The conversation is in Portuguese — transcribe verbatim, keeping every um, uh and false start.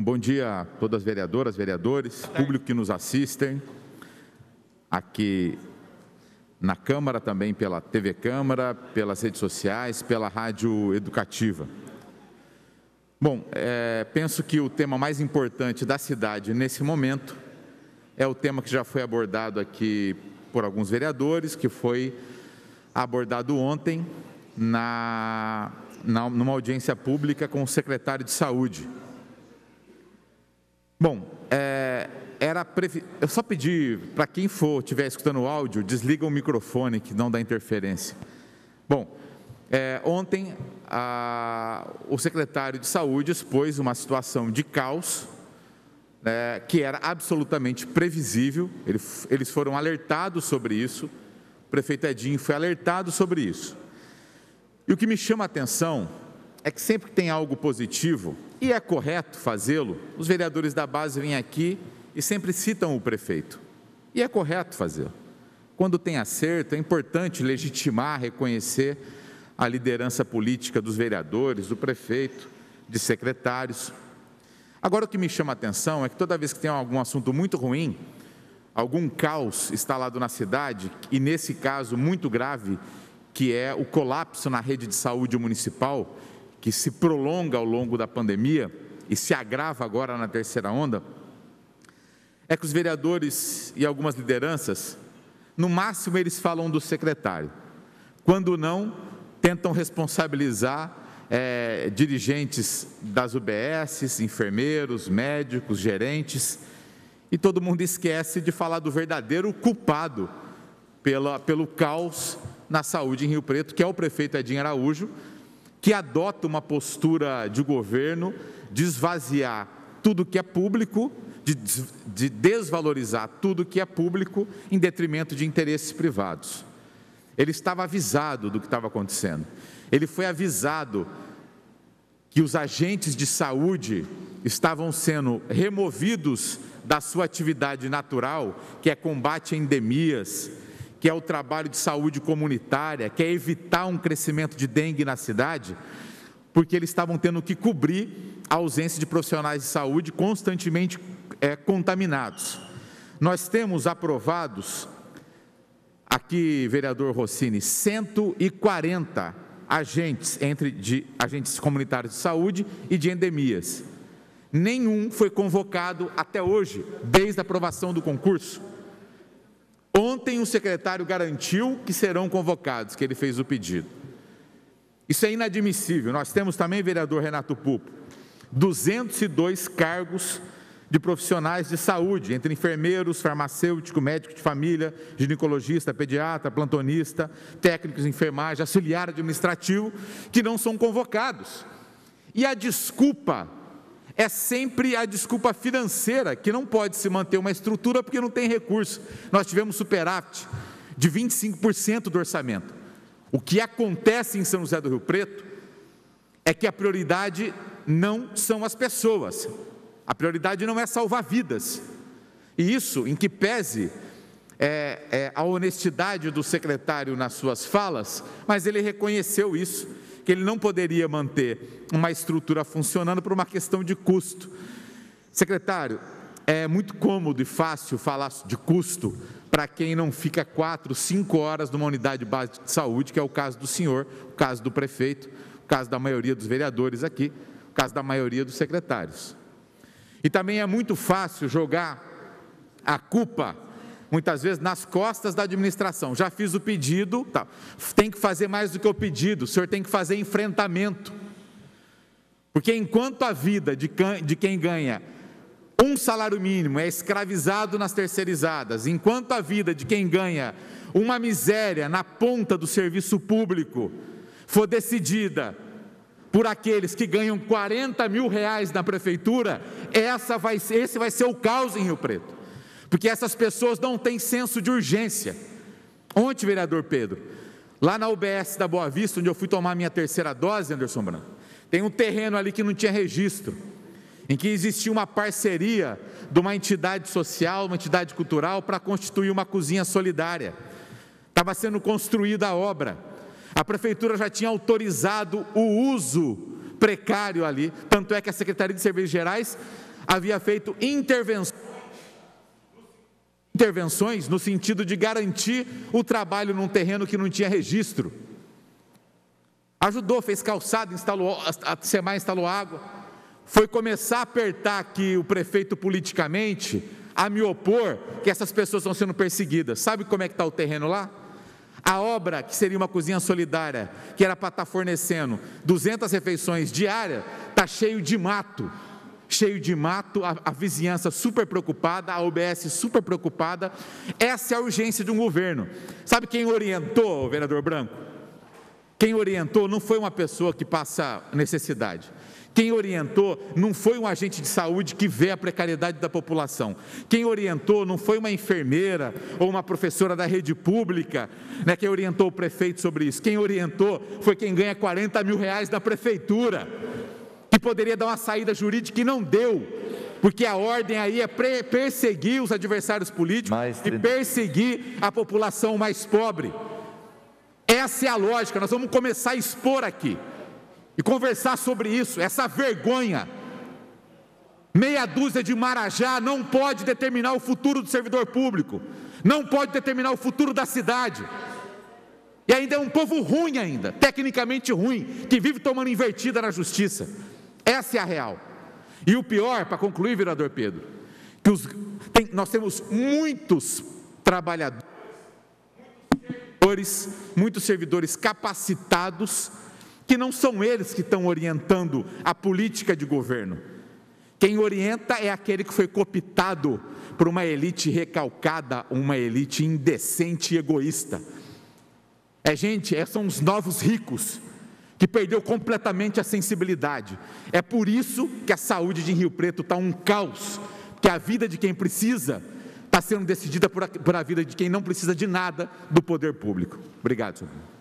Bom, bom dia a todas as vereadoras, vereadores, público que nos assistem aqui na Câmara, também pela T V Câmara, pelas redes sociais, pela Rádio Educativa. Bom, é, penso que o tema mais importante da cidade nesse momento é o tema que já foi abordado aqui por alguns vereadores, que foi abordado ontem na, na, numa audiência pública com o secretário de Saúde. Bom, é, era previ... eu só pedi para quem for, estiver escutando o áudio, desliga o microfone que não dá interferência. Bom, é, ontem a... o secretário de Saúde expôs uma situação de caos, é, que era absolutamente previsível, eles, eles foram alertados sobre isso, o prefeito Edinho foi alertado sobre isso. E o que me chama a atenção é que sempre que tem algo positivo, e é correto fazê-lo, os vereadores da base vêm aqui e sempre citam o prefeito. E é correto fazê-lo. Quando tem acerto, é importante legitimar, reconhecer a liderança política dos vereadores, do prefeito, de secretários. Agora, o que me chama a atenção é que toda vez que tem algum assunto muito ruim, algum caos instalado na cidade, e nesse caso muito grave, que é o colapso na rede de saúde municipal, que se prolonga ao longo da pandemia e se agrava agora na terceira onda, é que os vereadores e algumas lideranças, no máximo eles falam do secretário, quando não, tentam responsabilizar é, dirigentes das U B S, enfermeiros, médicos, gerentes, e todo mundo esquece de falar do verdadeiro culpado pela, pelo caos na saúde em Rio Preto, que é o prefeito Edinho Araújo, que adota uma postura de governo de esvaziar tudo que é público, de, de desvalorizar tudo que é público em detrimento de interesses privados. Ele estava avisado do que estava acontecendo. Ele foi avisado que os agentes de saúde estavam sendo removidos da sua atividade natural, que é combate a endemias, que é o trabalho de saúde comunitária, que é evitar um crescimento de dengue na cidade, porque eles estavam tendo que cobrir a ausência de profissionais de saúde constantemente é, contaminados. Nós temos aprovados, aqui, vereador Rossini, cento e quarenta agentes, entre de, agentes comunitários de saúde e de endemias. Nenhum foi convocado até hoje, desde a aprovação do concurso. Ontem o secretário garantiu que serão convocados, que ele fez o pedido. Isso é inadmissível. Nós temos também, vereador Renato Pupo, duzentos e dois cargos de profissionais de saúde, entre enfermeiros, farmacêutico, médico de família, ginecologista, pediatra, plantonista, técnicos de enfermagem, auxiliar administrativo, que não são convocados. E a desculpa é sempre a desculpa financeira, que não pode se manter uma estrutura porque não tem recurso. Nós tivemos superávit de vinte e cinco por cento do orçamento. O que acontece em São José do Rio Preto é que a prioridade não são as pessoas, a prioridade não é salvar vidas. E isso, em que pese é, é, a honestidade do secretário nas suas falas, mas ele reconheceu isso, que ele não poderia manter uma estrutura funcionando por uma questão de custo. Secretário, é muito cômodo e fácil falar de custo para quem não fica quatro, cinco horas numa unidade básica de saúde, que é o caso do senhor, o caso do prefeito, o caso da maioria dos vereadores aqui, o caso da maioria dos secretários. E também é muito fácil jogar a culpa, muitas vezes, nas costas da administração. Já fiz o pedido, tá, tem que fazer mais do que o pedido, o senhor tem que fazer enfrentamento. Porque enquanto a vida de quem ganha um salário mínimo é escravizado nas terceirizadas, enquanto a vida de quem ganha uma miséria na ponta do serviço público for decidida por aqueles que ganham quarenta mil reais na prefeitura, essa vai ser, esse vai ser o caos em Rio Preto. Porque essas pessoas não têm senso de urgência. Ontem, vereador Pedro, lá na U B S da Boa Vista, onde eu fui tomar minha terceira dose, Anderson Branco, tem um terreno ali que não tinha registro, em que existia uma parceria de uma entidade social, uma entidade cultural, para constituir uma cozinha solidária. Estava sendo construída a obra. A prefeitura já tinha autorizado o uso precário ali, tanto é que a Secretaria de Serviços Gerais havia feito intervenções, intervenções no sentido de garantir o trabalho num terreno que não tinha registro. Ajudou, fez calçada, instalou, a SEMAI instalou água. Foi começar a apertar aqui o prefeito politicamente, a me opor que essas pessoas estão sendo perseguidas. Sabe como é que está o terreno lá? A obra, que seria uma cozinha solidária, que era para estar fornecendo duzentas refeições diárias, está cheio de mato. Cheio de mato, a, a vizinhança super preocupada, a O B S super preocupada. Essa é a urgência de um governo. Sabe quem orientou, vereador Branco? Quem orientou não foi uma pessoa que passa necessidade. Quem orientou não foi um agente de saúde que vê a precariedade da população. Quem orientou não foi uma enfermeira ou uma professora da rede pública, né, que orientou o prefeito sobre isso. Quem orientou foi quem ganha quarenta mil reais da prefeitura, que poderia dar uma saída jurídica e não deu, porque a ordem aí é perseguir os adversários políticos e perseguir a população mais pobre. Essa é a lógica. Nós vamos começar a expor aqui e conversar sobre isso, essa vergonha. Meia dúzia de marajá não pode determinar o futuro do servidor público, não pode determinar o futuro da cidade. E ainda é um povo ruim ainda, tecnicamente ruim, que vive tomando invertida na justiça. Essa é a real. E o pior, para concluir, vereador Pedro, que os, tem, nós temos muitos trabalhadores, muitos servidores, muitos servidores capacitados, que não são eles que estão orientando a política de governo. Quem orienta é aquele que foi cooptado por uma elite recalcada, uma elite indecente e egoísta. É gente, é, são os novos ricos, que perdeu completamente a sensibilidade. É por isso que a saúde de Rio Preto está um caos, que a vida de quem precisa está sendo decidida por a, por a vida de quem não precisa de nada do poder público. Obrigado, senhor.